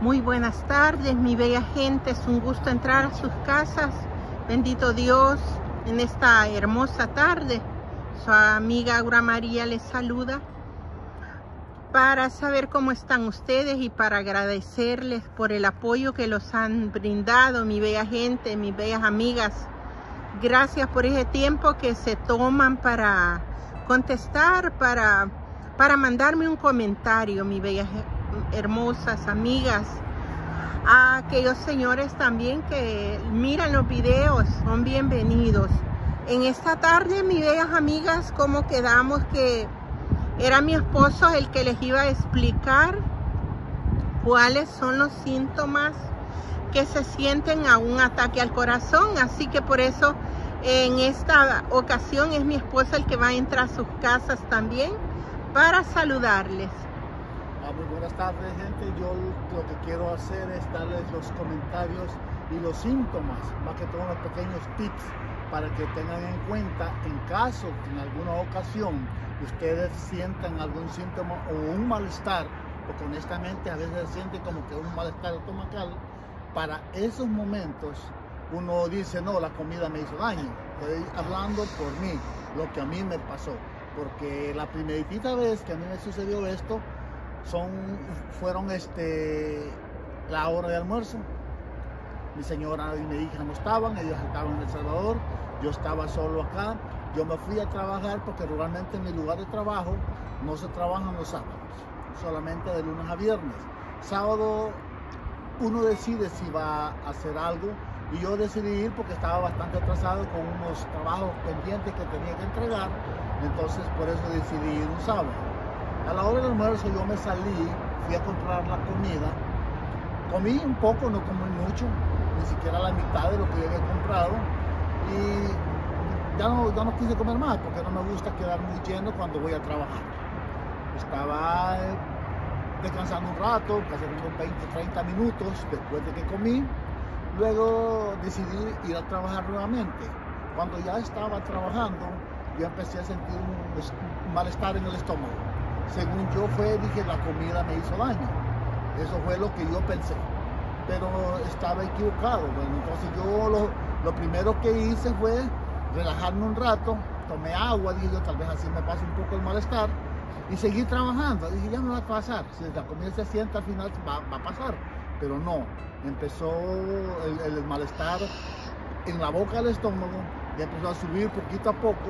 Muy buenas tardes, mi bella gente. Es un gusto entrar a sus casas. Bendito Dios, en esta hermosa tarde. Su amiga Aura María les saluda para saber cómo están ustedes y para agradecerles por el apoyo que los han brindado, mi bella gente, mis bellas amigas. Gracias por ese tiempo que se toman para contestar, para mandarme un comentario, mis bellas hermosas amigas. A aquellos señores también que miran los videos, son bienvenidos. En esta tarde, mis bellas amigas, como quedamos que era mi esposo el que les iba a explicar cuáles son los síntomas que se sienten a un ataque al corazón. Así que por eso en esta ocasión es mi esposo el que va a entrar a sus casas también para saludarles. Muy buenas tardes, gente. Yo lo que quiero hacer es darles los comentarios y los síntomas, más que todo unos pequeños tips para que tengan en cuenta en caso que en alguna ocasión ustedes sientan algún síntoma o un malestar, porque honestamente a veces se siente como que un malestar estomacal. Para esos momentos uno dice, no, la comida me hizo daño. Estoy hablando por mí, lo que a mí me pasó, porque la primerita vez que a mí me sucedió esto fueron la hora de almuerzo. Mi señora y mi hija no estaban, ellos estaban en El Salvador, yo estaba solo acá. Yo me fui a trabajar porque realmente en mi lugar de trabajo no se trabajan los sábados, solamente de lunes a viernes. Sábado uno decide si va a hacer algo, y yo decidí ir porque estaba bastante atrasado con unos trabajos pendientes que tenía que entregar. Entonces por eso decidí ir un sábado. A la hora del almuerzo yo me salí, fui a comprar la comida, comí un poco, no comí mucho, ni siquiera la mitad de lo que yo había comprado, y ya no quise comer más porque no me gusta quedar muy lleno cuando voy a trabajar. Estaba descansando un rato, casi unos 20-30 minutos después de que comí. Luego decidí ir a trabajar nuevamente. Cuando ya estaba trabajando, yo empecé a sentir un malestar en el estómago. Según yo dije, la comida me hizo daño. Eso fue lo que yo pensé, pero estaba equivocado. Bueno, entonces yo lo primero que hice fue relajarme un rato, tomé agua, dije yo, tal vez así me pase un poco el malestar, y seguí trabajando. Dije, ya me va a pasar, si la comida se sienta al final va a pasar, pero no. Empezó el malestar en la boca del estómago, y empezó a subir poquito a poco,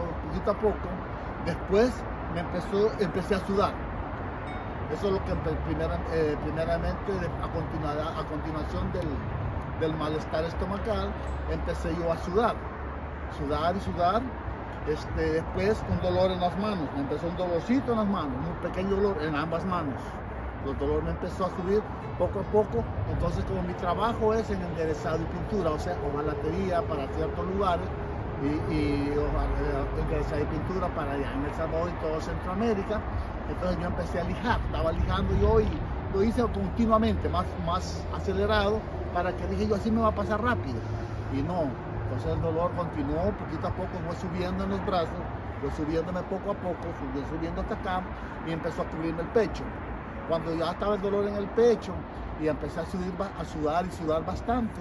Después empecé a sudar. Eso es lo que primeramente, a continuación del malestar estomacal, empecé yo a sudar y sudar. Después un dolor en las manos, me empezó un dolorcito en las manos, un pequeño dolor en ambas manos. El dolor me empezó a subir poco a poco. Entonces, como mi trabajo es en enderezado y pintura, o sea, hojalatería para ciertos lugares, y enderezado y pintura para allá en El Salvador y todo Centroamérica, entonces yo empecé a lijar, estaba lijando yo, y lo hice continuamente, más acelerado, para que dije yo, así me va a pasar rápido, y no. Entonces el dolor continuó, poquito a poco fue subiendo en los brazos, fue subiéndome poco a poco, subiendo hasta acá, y empezó a cubrirme el pecho. Cuando ya estaba el dolor en el pecho y empecé a sudar bastante,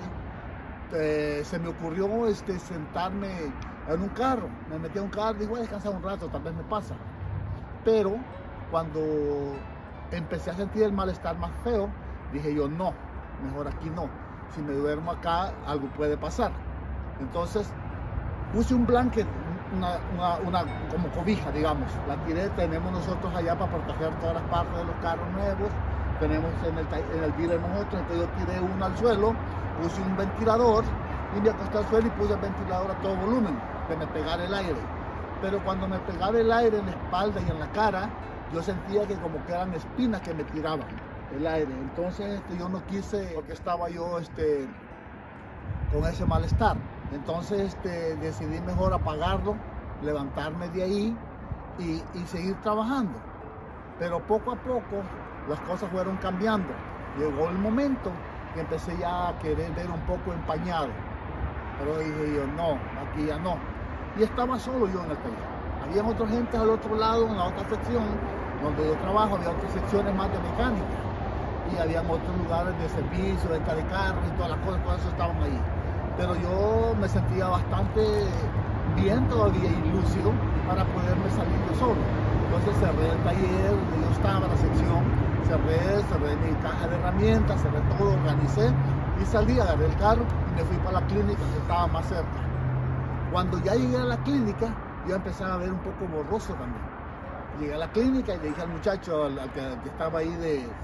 se me ocurrió sentarme en un carro. Me metí a un carro y dije, voy a descansar un rato, tal vez me pasa. Pero cuando empecé a sentir el malestar más feo, dije yo, no, mejor aquí no. Si me duermo acá, algo puede pasar. Entonces puse un blanket, una como cobija, digamos. La tiré, tenemos nosotros allá para proteger todas las partes de los carros nuevos. Tenemos en el dealer nosotros, entonces yo tiré uno al suelo, puse un ventilador y me acosté al suelo y puse el ventilador a todo volumen, que me pegara el aire. Pero cuando me pegaba el aire en la espalda y en la cara, yo sentía que como que eran espinas que me tiraban el aire. Entonces yo no quise, porque estaba yo con ese malestar. Entonces decidí mejor apagarlo, levantarme de ahí y seguir trabajando. Pero poco a poco las cosas fueron cambiando. Llegó el momento que empecé ya a querer ver un poco empañado. Pero dije yo, no, aquí ya no. Y estaba solo yo en el taller. Había otra gente al otro lado, en la otra sección donde yo trabajo, había otras secciones más de mecánica. y habían otros lugares de servicio, venta de carros y todas las cosas, todo eso estaban ahí. Pero yo me sentía bastante bien todavía y lúcido para poderme salir yo solo. Entonces cerré el taller donde yo estaba, la sección, cerré mi caja de herramientas, cerré todo, organicé y salí, agarré el carro y me fui para la clínica que estaba más cerca. Cuando ya llegué a la clínica, yo empecé a ver un poco borroso también. Llegué a la clínica y le dije al muchacho, al que estaba ahí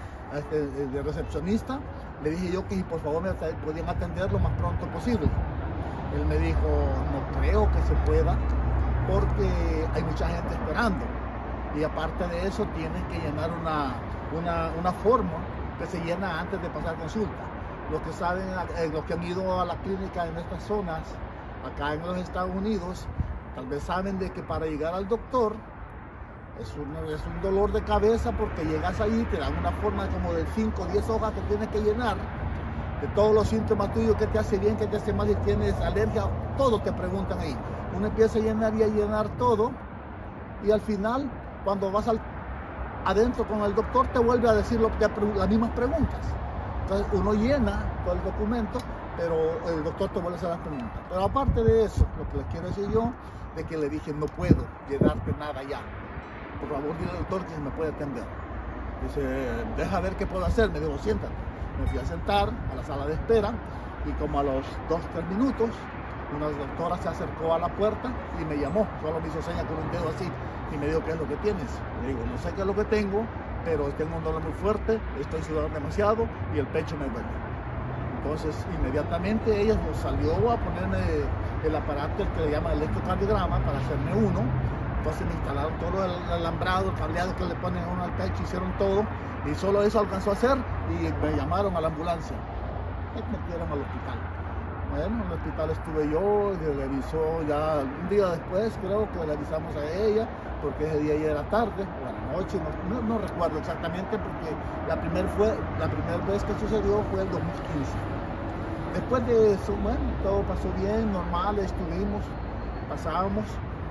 de recepcionista, le dije yo que si por favor me podían atender lo más pronto posible. Él me dijo, no creo que se pueda porque hay mucha gente esperando. Y aparte de eso tienes que llenar una forma que se llena antes de pasar consulta. Los que saben, los que han ido a la clínica en estas zonas, acá en los Estados Unidos, tal vez saben de que para llegar al doctor es un dolor de cabeza porque llegas ahí, te dan una forma como de 5 o 10 hojas que tienes que llenar de todos los síntomas tuyos, qué te hace bien, qué te hace mal, si tienes alergia, todo te preguntan ahí. Uno empieza a llenar y a llenar todo y al final, cuando vas adentro con el doctor, te vuelve a decir las mismas preguntas. Entonces uno llena todo el documento, pero el doctor te vuelve a hacer las preguntas. Pero aparte de eso, lo que les quiero decir yo, de que le dije, no puedo llenarte nada ya. Por favor, dile al doctor que se me puede atender. Dice, deja ver qué puedo hacer. Me dijo, siéntate. Me fui a sentar a la sala de espera y como a los 2 o 3 minutos, una doctora se acercó a la puerta y me llamó. Solo me hizo señas con un dedo así y me dijo, ¿qué es lo que tienes? Le digo, no sé qué es lo que tengo, pero tengo un dolor muy fuerte, estoy sudando demasiado y el pecho me duele. Entonces, inmediatamente ella salió a ponerme el aparato que le llaman electrocardiograma para hacerme uno. Entonces me instalaron todo el alambrado, el cableado que le ponen a uno al pecho, hicieron todo y solo eso alcanzó a hacer y me llamaron a la ambulancia. Me metieron al hospital. Bueno, en el hospital estuve yo, le revisó ya un día después, creo que le avisamos a ella, porque ese día ya era tarde, o a la noche, no recuerdo exactamente, porque la primera vez que sucedió fue el 2015. Después de eso, bueno, todo pasó bien, normal, pasábamos.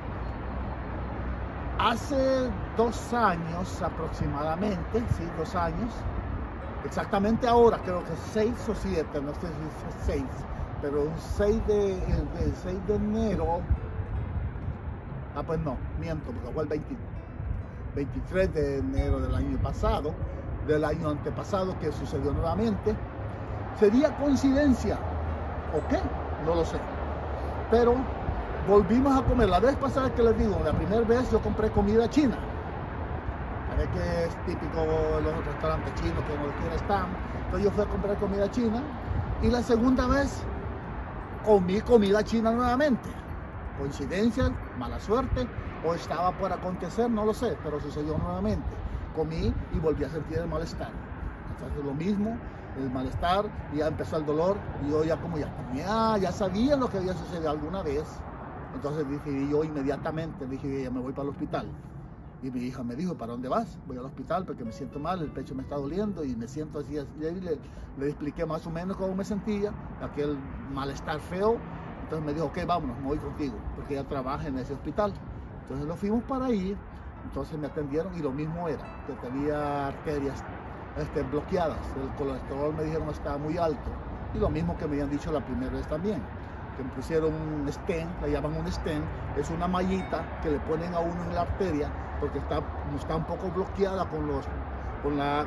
Hace 2 años aproximadamente, sí, 2 años, exactamente ahora, creo que 6 o 7, no sé si es 6, pero el 6 de enero, pues no, miento, porque fue el 23 de enero del año pasado, del año antepasado que sucedió nuevamente. ¿Sería coincidencia o qué? No lo sé, pero volvimos a comer. La vez pasada que les digo, la primera vez yo compré comida china. A ver que es típico de los restaurantes chinos que donde quiera están. Entonces yo fui a comprar comida china. Y la segunda vez comí comida china nuevamente. Coincidencia, mala suerte, o estaba por acontecer, no lo sé, pero sucedió nuevamente. Comí y volví a sentir el malestar. Entonces lo mismo, el malestar, y ya empezó el dolor. Y yo ya como ya sabía lo que había sucedido alguna vez. Entonces decidí yo inmediatamente, dije, ya me voy para el hospital. Y mi hija me dijo, ¿para dónde vas? Voy al hospital porque me siento mal, el pecho me está doliendo y me siento así. Y ahí le expliqué más o menos cómo me sentía, aquel malestar feo. Entonces me dijo, ok, vámonos, me voy contigo, porque ella trabaja en ese hospital. Entonces nos fuimos para ahí, entonces me atendieron y lo mismo era, que tenía arterias bloqueadas. El colesterol me dijeron estaba muy alto. Y lo mismo que me habían dicho la primera vez también. Que me pusieron un stent, le llaman un stent, es una mallita que le ponen a uno en la arteria porque está un poco bloqueada con la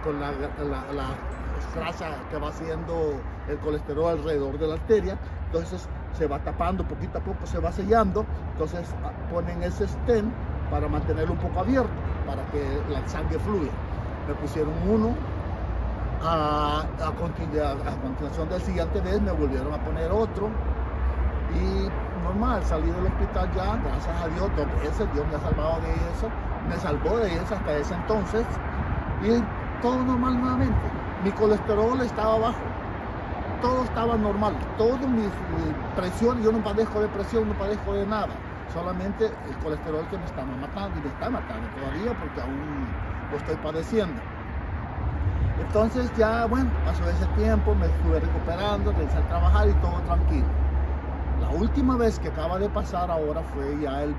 grasa que va haciendo el colesterol alrededor de la arteria. Entonces se va tapando poquito a poco, se va sellando. Entonces ponen ese stent para mantenerlo un poco abierto, para que la sangre fluya. Me pusieron uno. A continuación del siguiente vez me volvieron a poner otro. Y normal, salí del hospital ya, gracias a Dios, 2 veces, Dios me ha salvado de eso, me salvó de eso hasta ese entonces, y todo normal nuevamente. Mi colesterol estaba bajo, todo estaba normal, toda mi presión, yo no padezco de presión, no padezco de nada, solamente el colesterol que me estaba matando, y me está matando todavía porque aún lo estoy padeciendo. Entonces ya, bueno, pasó ese tiempo, me estuve recuperando, empecé a trabajar y todo tranquilo. La última vez que acaba de pasar ahora fue ya el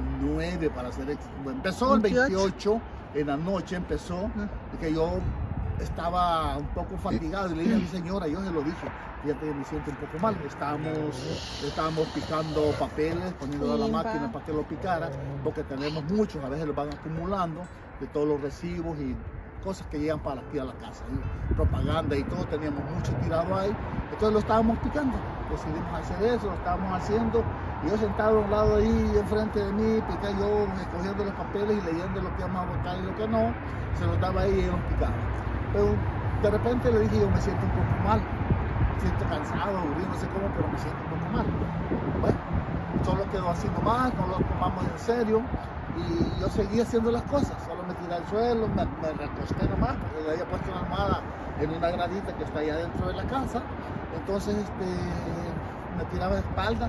29, para ser empezó el 28 en la noche, empezó, que yo estaba un poco fatigado y le dije a mi señora, yo se lo dije, fíjate que me siento un poco mal. Estábamos picando papeles, poniéndolo a la máquina para que lo picara, porque tenemos muchos, a veces los van acumulando de todos los recibos y cosas que llegan para aquí a la casa, y propaganda y todo, teníamos mucho tirado ahí, entonces lo estábamos picando, decidimos hacer eso, lo estábamos haciendo, y yo sentado a un lado ahí, enfrente de mí, piqué yo, escogiendo los papeles y leyendo lo que íbamos a votar y lo que no, se los daba ahí y ellos picaban. Pero de repente le dije, yo me siento un poco mal, me siento cansado, aburrido, no sé cómo, pero me siento un poco mal. Bueno, solo quedó así nomás, no lo tomamos en serio, y yo seguí haciendo las cosas, solo me tiré al suelo, me recosté nomás, porque le había puesto una almohada en una gradita que está allá dentro de la casa, entonces me tiraba de espalda,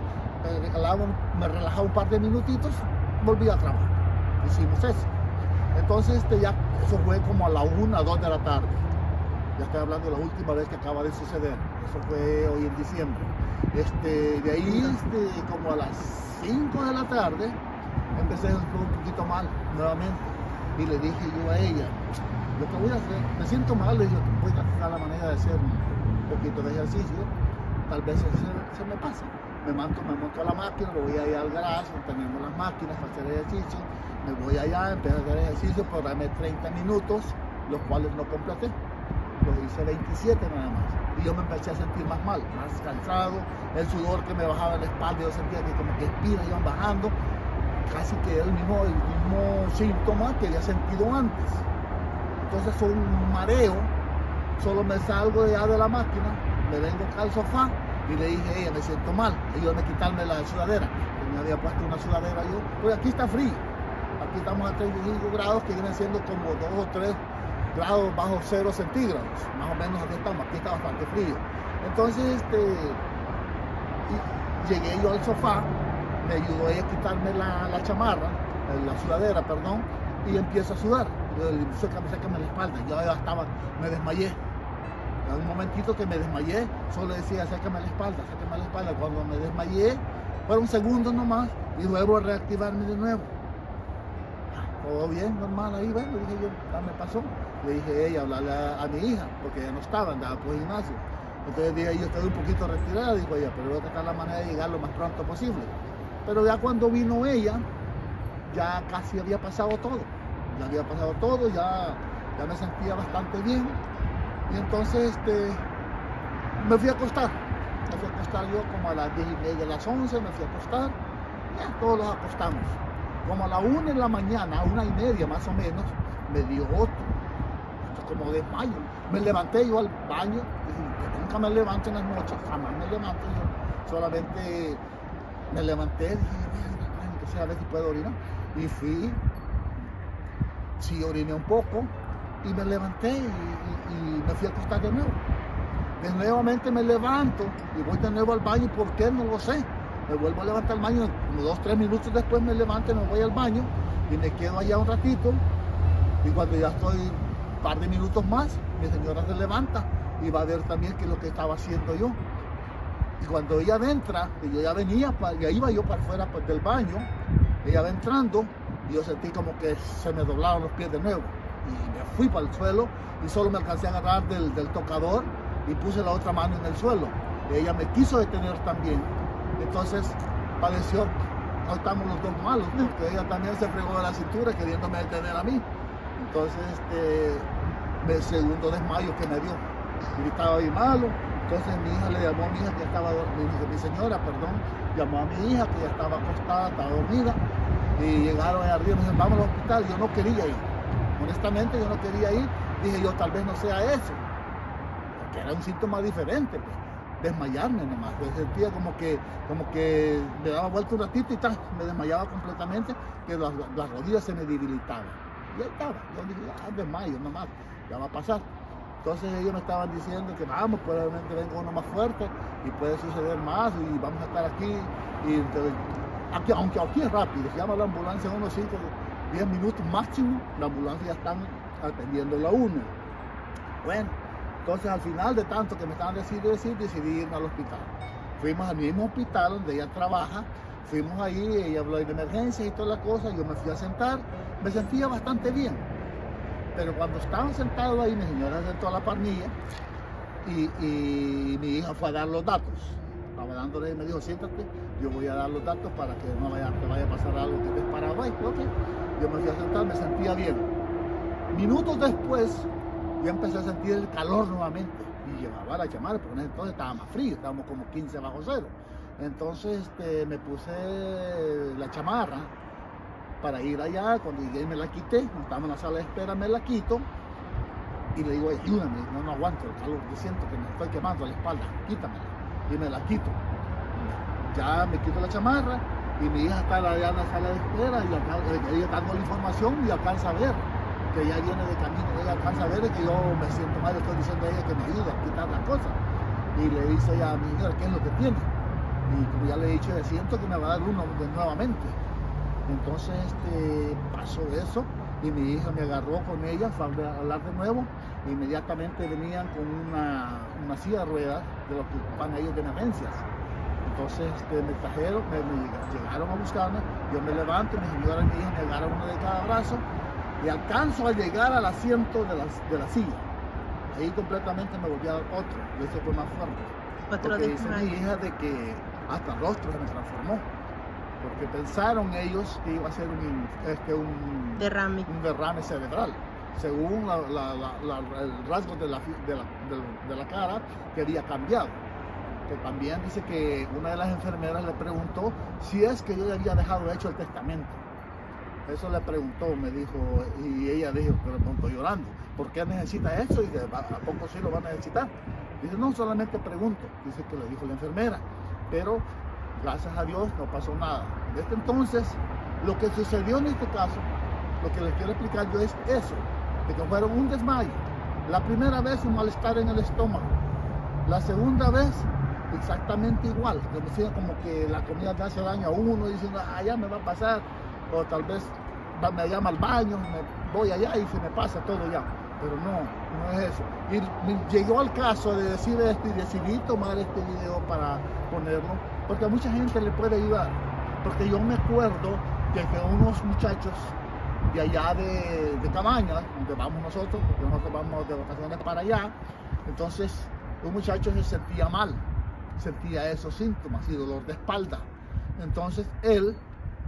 me relajaba un par de minutitos, volví a trabajar, hicimos eso. Entonces ya eso fue como a la 1, 2 de la tarde, ya estoy hablando de la última vez que acaba de suceder, eso fue hoy en diciembre. De ahí como a las 5 de la tarde, empecé un poquito mal nuevamente y le dije yo a ella, lo que voy a hacer, me siento mal, le dije, voy a buscar la manera de hacer un poquito de ejercicio, tal vez se me pasa. Me monto a la máquina, me voy allá al garaje, tenemos las máquinas para hacer ejercicio, me voy allá, empecé a hacer ejercicio, programé 30 minutos, los cuales no completé, los hice 27 nada más. Y yo me empecé a sentir más mal, más cansado, el sudor que me bajaba en la espalda, yo sentía que como que espinas iban bajando, casi que el mismo síntoma que había sentido antes. Entonces un mareo, solo me salgo de allá de la máquina, me vengo acá al sofá y le dije a ella, me siento mal, ayúdame a quitarme la sudadera, que me había puesto una sudadera yo, pues aquí está frío, aquí estamos a 35 grados que vienen siendo como 2 o 3 grados bajo 0 centígrados, más o menos aquí estamos, aquí está bastante frío. Entonces llegué yo al sofá, me ayudó ella a quitarme la chamarra, la sudadera, perdón, y empiezo a sudar. Sácame la espalda, yo ya me desmayé. En un momentito que me desmayé, solo decía, sácame la espalda. Cuando me desmayé, fueron segundos nomás y luego a reactivarme de nuevo. Todo bien, normal, ahí, bueno, dije yo, ya me pasó. Le dije a ella, hablarle a mi hija, porque ella no estaba, andaba por el gimnasio. Entonces dije, yo estoy un poquito retirada, dijo ella, pero voy a tratar la manera de llegar lo más pronto posible. Pero ya cuando vino ella, ya casi había pasado todo. Ya me sentía bastante bien. Y entonces me fui a acostar. Yo como a las 10:30, a las 11, me fui a acostar. Ya todos los acostamos. Como a la 1 de la mañana, 1:30 más o menos, me dio otro. Como desmayo. Me levanté yo al baño. Dije, nunca me levanto en las noches, jamás me levanto yo. Solamente me levanté, dije, que sea, a ver si puedo orinar. Y fui, sí oriné un poco, y me levanté y me fui a acostar de nuevo. Nuevamente me levanto y voy de nuevo al baño. ¿Por qué? No lo sé. Me vuelvo a levantar al baño, como 2 o 3 minutos después me levanto y me voy al baño y me quedo allá un ratito. Y cuando ya estoy un par de minutos más, mi señora se levanta y va a ver también qué es lo que estaba haciendo yo. Y cuando ella entra, que yo ya venía, ya iba yo para afuera del baño, ella va entrando y yo sentí como que se me doblaron los pies de nuevo. Y me fui para el suelo y solo me alcancé a agarrar del tocador y puse la otra mano en el suelo. Y ella me quiso detener también. Entonces pareció, no estamos los dos malos, ¿no? Porque ella también se fregó de la cintura queriéndome detener a mí. Entonces el segundo desmayo que me dio, gritaba bien malo. Entonces mi hija le llamó a mi hija que estaba dormida, mi señora, perdón, llamó a mi hija que ya estaba acostada, estaba dormida, y llegaron allá arriba y me dijeron, vamos al hospital. Yo no quería ir, honestamente yo no quería ir. Dije yo, tal vez no sea eso, porque era un síntoma diferente, pues, desmayarme nomás. Yo sentía como que me daba vuelta un ratito y tal, me desmayaba completamente, que las rodillas se me debilitaban. Y ahí estaba, yo dije, desmayo nomás, ya va a pasar. Entonces ellos me estaban diciendo que vamos, probablemente venga uno más fuerte y puede suceder más y vamos a estar aquí. Y aunque aquí es rápido, se llama la ambulancia en unos 5 o 10 minutos máximo, la ambulancia ya están atendiendo la 1. Bueno, entonces al final de tanto que me estaban decidí irme al hospital. Fuimos al mismo hospital donde ella trabaja, fuimos ahí, ella habló de emergencias y todas las cosas, yo me fui a sentar, me sentía bastante bien. Pero cuando estaban sentados ahí, mi señora sentó a la parrilla y mi hija fue a dar los datos. Estaba dándole y me dijo, siéntate, yo voy a dar los datos para que no te vaya a pasar algo que estés parado ahí. Okay. Yo me fui a sentar, me sentía bien. Minutos después, yo empecé a sentir el calor nuevamente y llevaba la chamarra, porque entonces estaba más frío, estábamos como 15 bajo cero. Entonces me puse la chamarra para ir allá. Cuando llegué me la quité, estaba en la sala de espera, me la quito y le digo, ayúdame, no aguanto el calor, yo siento que me estoy quemando la espalda, quítamela. Y me la quito. Ya me quito la chamarra y mi hija está allá en la sala de espera y ella dando la información y alcanza a ver que ella viene de camino, ella alcanza a ver que yo me siento mal, estoy diciendo a ella que me ayude a quitar las cosas. Y le dice ella a mi señora, ¿qué es lo que tiene? Y como ya le he dicho, siento que me va a dar uno nuevamente. Entonces pasó eso y mi hija me agarró con ella, fue a hablar de nuevo. Inmediatamente venían con una silla de ruedas de los que ocupan ellos de emergencias. Entonces me trajeron, me llegaron a buscarme, yo me levanto, mi señora y mi hija me agarran uno de cada brazo y alcanzo a llegar al asiento de la silla. Ahí completamente me volví a dar otro, y ese fue más fuerte. Porque dice mi hija de que hasta el rostro se me transformó. Porque pensaron ellos que iba a ser un derrame cerebral. Según el rasgo de la cara que había cambiado. Que también dice que una de las enfermeras le preguntó si es que yo le había dejado hecho el testamento. Eso le preguntó, me dijo, y ella dijo, pero preguntó llorando, ¿por qué necesita eso? Y dice, ¿a poco sí lo va a necesitar? Dice, no, solamente pregunto. Dice que le dijo la enfermera, pero gracias a Dios no pasó nada. Desde entonces, lo que sucedió en este caso, lo que les quiero explicar yo es eso, de que fueron un desmayo. La primera vez un malestar en el estómago, la segunda vez exactamente igual, que me decía como que la comida te hace daño a uno, diciendo, ya me va a pasar, o tal vez me llama al baño, me voy allá y se me pasa todo ya. Pero no es eso. Y me llegó al caso de decir esto y decidí tomar este video para ponerlo, porque a mucha gente le puede ayudar. Porque yo me acuerdo de que unos muchachos de allá de Cabañas, donde vamos nosotros, porque nosotros vamos de vacaciones para allá, entonces un muchacho se sentía mal, sentía esos síntomas y dolor de espalda. Entonces él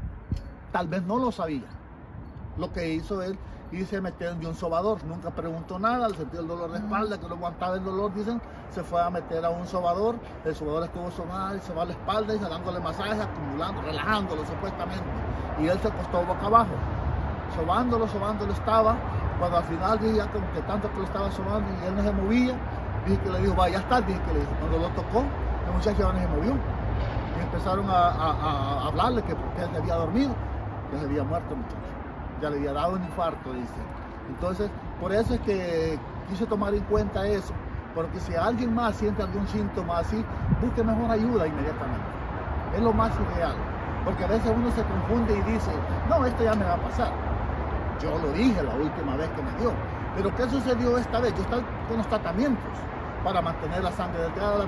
tal vez no lo sabía. Lo que hizo él, y se metió en un sobador, nunca preguntó nada, al sentir el dolor de espalda, que no aguantaba el dolor, dicen, se fue a meter a un sobador, el sobador estuvo sobando la espalda y dándole masaje, acumulando, relajándolo supuestamente, y él se acostó boca abajo, sobándolo estaba, cuando al final dije ya como que tanto que lo estaba sobando y él no se movía, dije que le dijo, vaya, ya está, dije que le dijo, cuando lo tocó, el muchacho ya no se movió, y empezaron a hablarle que porque él se había dormido, que se había muerto el muchacho. Ya le había dado un infarto, dice. Entonces, por eso es que quise tomar en cuenta eso, porque si alguien más siente algún síntoma así, busque mejor ayuda inmediatamente. Es lo más ideal, porque a veces uno se confunde y dice, no, esto ya me va a pasar. Yo lo dije la última vez que me dio, pero ¿qué sucedió esta vez? Yo estaba con los tratamientos para mantener la sangre delgada,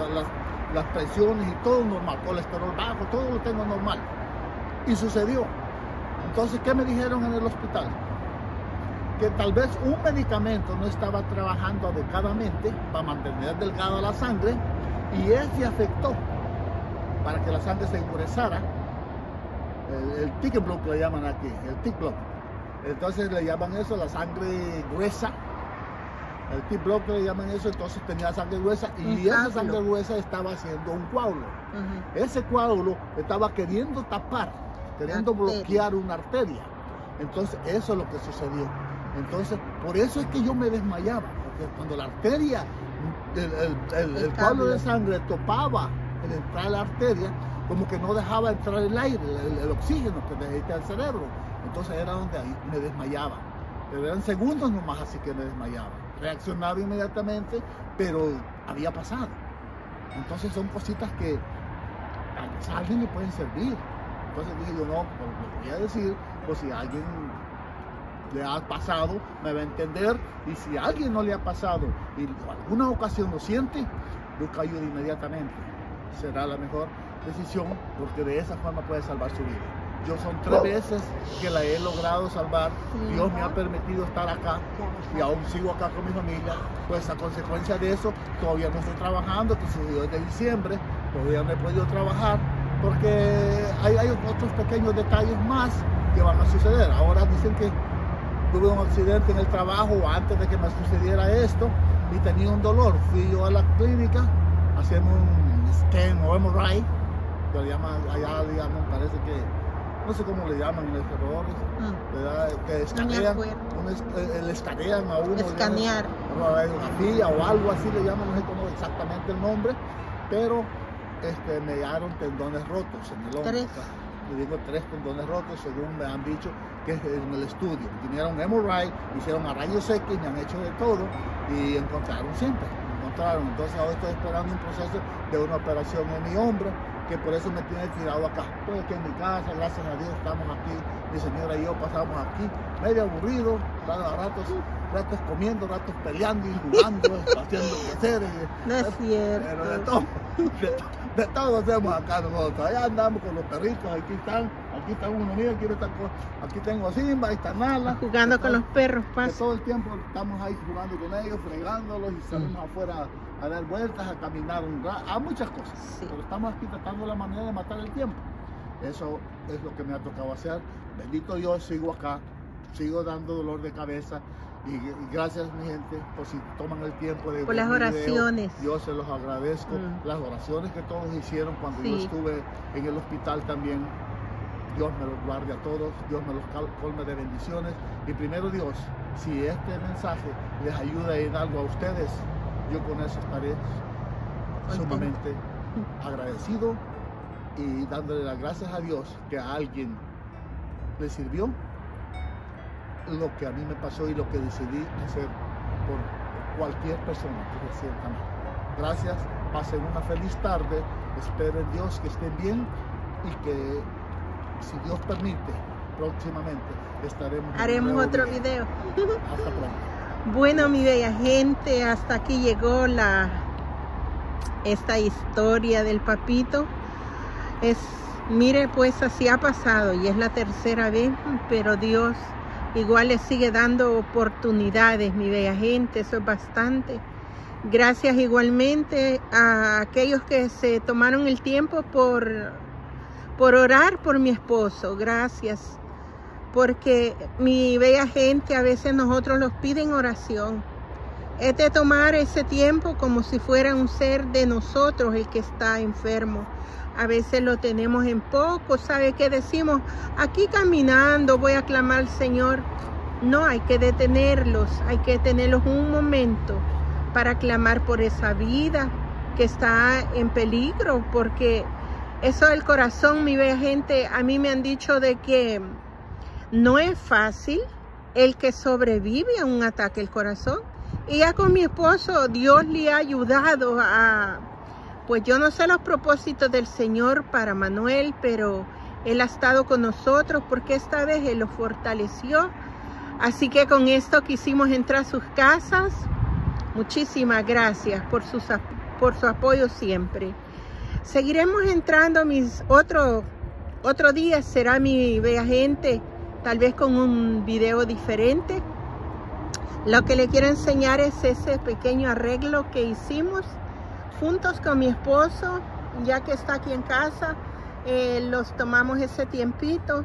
las presiones y todo normal, colesterol bajo, todo lo tengo normal. Y sucedió. Entonces, ¿qué me dijeron en el hospital? Que tal vez un medicamento no estaba trabajando adecuadamente para mantener delgada la sangre y ese afectó para que la sangre se engrosara. El tick block le llaman aquí, el tick block. Entonces le llaman eso la sangre gruesa. El tick block le llaman eso, entonces tenía sangre gruesa y esa sangre gruesa estaba haciendo un coágulo. Ese coágulo estaba queriendo tapar, queriendo bloquear una arteria. Entonces eso es lo que sucedió. Entonces por eso es que yo me desmayaba, porque cuando la arteria, el coágulo de sangre topaba el entrar a la arteria, como que no dejaba entrar el aire, el oxígeno que necesita el cerebro. Entonces era donde ahí me desmayaba. Pero eran segundos nomás, así que me desmayaba. Reaccionaba inmediatamente, pero había pasado. Entonces son cositas que a alguien le pueden servir. Entonces dije yo, no, pues lo voy a decir, pues si a alguien le ha pasado, me va a entender, y si a alguien no le ha pasado y alguna ocasión lo siente, busca ayuda inmediatamente. Será la mejor decisión, porque de esa forma puede salvar su vida. Yo son 3 veces que la he logrado salvar. Dios me ha permitido estar acá y aún sigo acá con mi familia. Pues a consecuencia de eso, todavía no estoy trabajando, que sucedió desde diciembre, todavía no he podido trabajar porque hay otros pequeños detalles más que van a suceder. Ahora dicen que tuve un accidente en el trabajo antes de que me sucediera esto y tenía un dolor. Fui yo a la clínica, hacemos un scan o MRI, que le llaman, allá le llaman, parece que, no sé cómo le llaman en el terror, ¿verdad? Que escanean, le escanean a uno. Escanear. Una radiografía o algo así le llaman, no sé cómo exactamente el nombre, pero me hallaron tendones rotos en el hombro. 3. Le digo 3 tendones rotos, según me han dicho que es en el estudio. Vinieron MRI, hicieron a rayos X, me han hecho de todo y encontraron siempre. Entonces ahora estoy esperando un proceso de una operación en mi hombro, que por eso me tiene tirado acá. Estoy aquí en mi casa, gracias a Dios estamos aquí, mi señora y yo pasamos aquí, medio aburrido, ratos comiendo, ratos peleando y jugando, haciendo quehaceres. No es cierto. Pero de todo hacemos acá nosotros. Allá andamos con los perritos, aquí están uno mío, aquí tengo a Simba, ahí está Nala. Jugando con los perros, pasa. Todo el tiempo estamos ahí jugando con ellos, fregándolos y salimos afuera a dar vueltas, a caminar a muchas cosas. Sí. Pero estamos aquí tratando la manera de matar el tiempo. Eso es lo que me ha tocado hacer. Bendito Dios, sigo acá, sigo dando dolor de cabeza. Y gracias, mi gente, por si toman el tiempo de por las oraciones. Yo se los agradezco. Las oraciones que todos hicieron cuando yo estuve en el hospital también. Dios me los guarde a todos, Dios me los colme de bendiciones. Y primero Dios, si este mensaje les ayuda en algo a ustedes, yo con eso estaré sumamente agradecido y dándole las gracias a Dios que a alguien le sirvió lo que a mí me pasó y lo que decidí hacer por cualquier persona que se sienta mal. Gracias, pasen una feliz tarde, espero en Dios que estén bien y que, si Dios permite, próximamente haremos otro video. Hasta pronto. Bueno, mi bella gente, hasta aquí llegó esta historia del papito. Mire, pues así ha pasado y es la 3ª vez, pero Dios igual le sigue dando oportunidades, mi bella gente, eso es bastante. Gracias igualmente a aquellos que se tomaron el tiempo por orar por mi esposo. Gracias, porque mi bella gente, a veces nosotros los piden oración. Es de tomar ese tiempo como si fuera un ser de nosotros el que está enfermo. A veces lo tenemos en poco, ¿sabe qué decimos? Aquí caminando voy a clamar al Señor. No, hay que detenerlos, hay que tenerlos un momento para clamar por esa vida que está en peligro, porque eso del corazón, mi bella gente, a mí me han dicho de que no es fácil el que sobrevive a un ataque al corazón. Y ya con mi esposo, Dios le ha ayudado pues yo no sé los propósitos del Señor para Manuel, pero Él ha estado con nosotros porque esta vez Él lo fortaleció. Así que con esto quisimos entrar a sus casas. Muchísimas gracias por su apoyo siempre. Seguiremos entrando otro día será, mi bella gente, tal vez con un video diferente. Lo que le quiero enseñar es ese pequeño arreglo que hicimos juntos con mi esposo, ya que está aquí en casa. Los tomamos ese tiempito.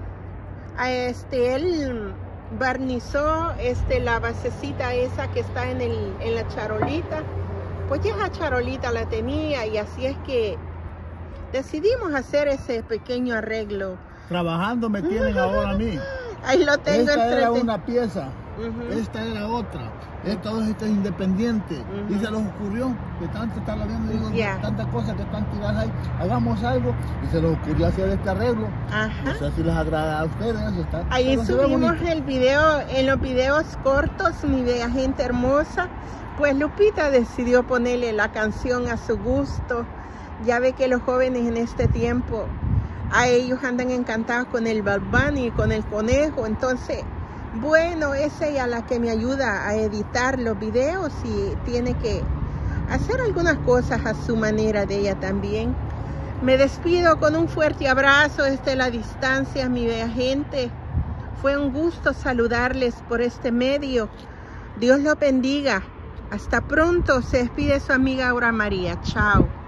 Él barnizó la basecita esa que está en la charolita. Pues ya esa charolita la tenía y así es que decidimos hacer ese pequeño arreglo. Trabajando me tienen ahora a mí. Ahí lo tengo. Esta era una pieza, esta era otra. Esta es independiente. Y se les ocurrió que tanto están viendo, digo, tantas cosas que están tiradas ahí, hagamos algo. Y se les ocurrió hacer este arreglo. No sé si les agrada a ustedes. Ahí subimos el video, en los videos cortos, mi bella gente hermosa. Pues Lupita decidió ponerle la canción a su gusto. Ya ve que los jóvenes en este tiempo, a ellos andan encantados con el Bad Bunny y con el conejo. Entonces, bueno, es ella la que me ayuda a editar los videos y tiene que hacer algunas cosas a su manera de ella también. Me despido con un fuerte abrazo desde la distancia, mi bella gente. Fue un gusto saludarles por este medio. Dios los bendiga. Hasta pronto. Se despide su amiga Aura María. Chao.